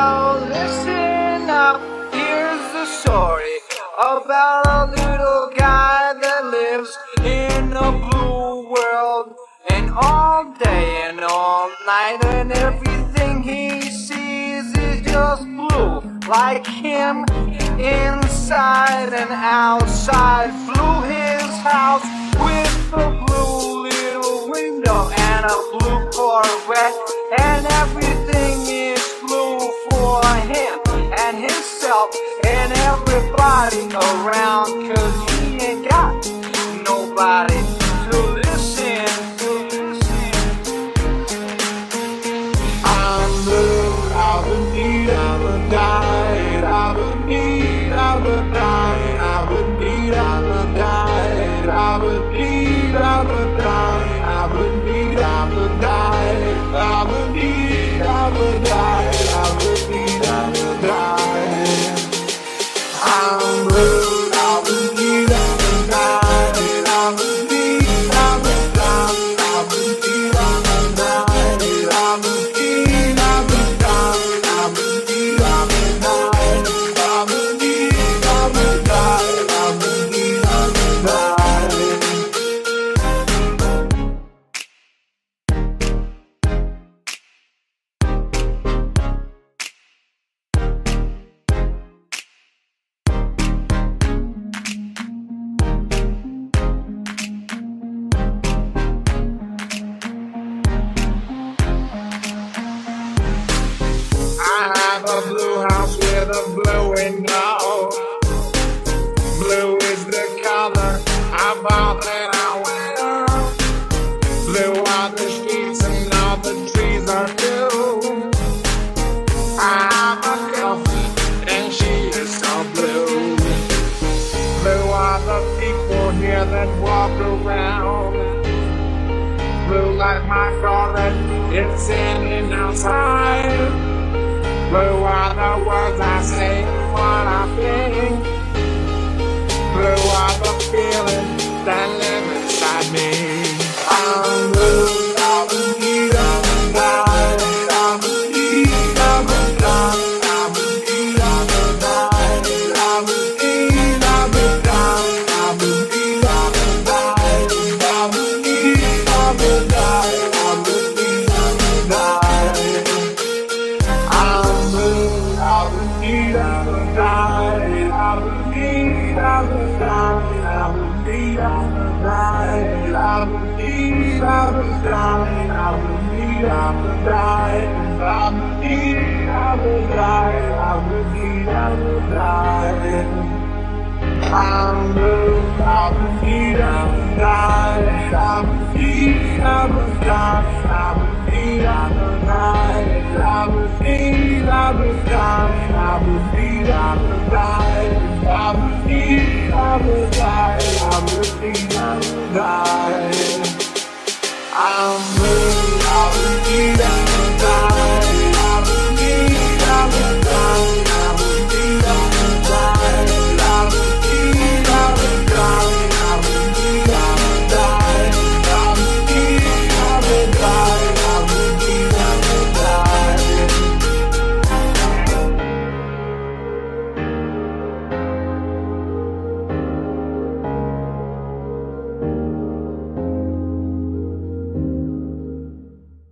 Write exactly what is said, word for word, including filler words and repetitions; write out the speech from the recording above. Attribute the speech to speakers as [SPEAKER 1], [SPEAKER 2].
[SPEAKER 1] Now listen up, here's the story about a little guy that lives in a blue world. And all day and all night, and everything he sees is just blue. Like him, inside and outside. Blue his house with a blue little window and a blue Corvette. And everything is blue for him and himself and everybody around, 'cause he ain't got nobody to listen, to listen. I'm blue, I would need, I would die, I would need, I would die, I would need, I would die, I would need, I would die, I would need, I would die, I would need, I would die, I would need, I would die. I'm blue, I would need, I would die, I would need, I would die, I would need, I would die, I would need, I would die, I would need, I would die, I would need, I would die, I would need, I would die. I have a blue house with a blue window. Blue is the color of all that I wear. Blue are the streets and all the trees are blue. I have a girlfriend and she is so blue. Blue are the people here that walk around. Blue like my car that it's in and outside. Blue are the words I say and what I think. Blue are the feelings that live inside me. I'm blue, I would need, I would die, I would need, I would die, I would need, I would die, I would need, I would die, I would need, I would die, I would need, I would die, I would need, I would die. I'm blue, I would need, I would die, I would need, I would die, I would need, I would die, I would need, I would die, I would need, I would die, I would need, I would die, I would need, I would die. I'm blue, I would need, I would die, I would need, I would die, I would need, I would die, I would need, I would die, I would need, I would die, I would need, I would die, I would need, I would die. I'm blue.